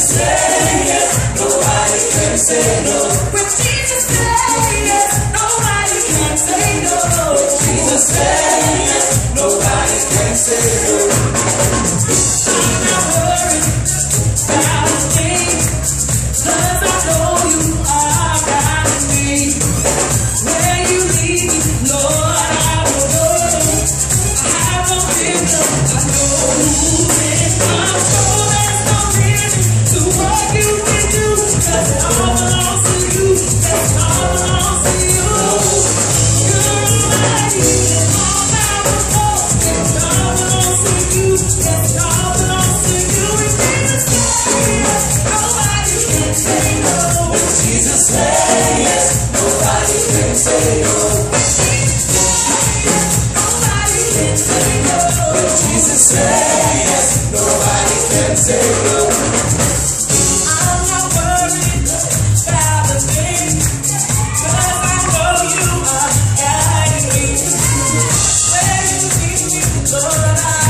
Jesus says yes, nobody can say no. When Jesus says yes, nobody can say no. When Jesus says yes, nobody can say no. I'm not worried about a thing, 'cause I know you are guiding me. Where you lead me, Lord, I will go. I have no fear, I know who's in control. There's no reason to what you can do, 'cause it all belongs to you. It all belongs to you. You're almighty and all powerful. It all belongs to you. It all belongs to you. When Jesus says yes, nobody can say no. When Jesus says yes, nobody can say no. Nobody can say no. When Jesus says yes, nobody can say no. I'm not worried about a thing, 'cause I know you are guiding me. Where you lead me, Lord, I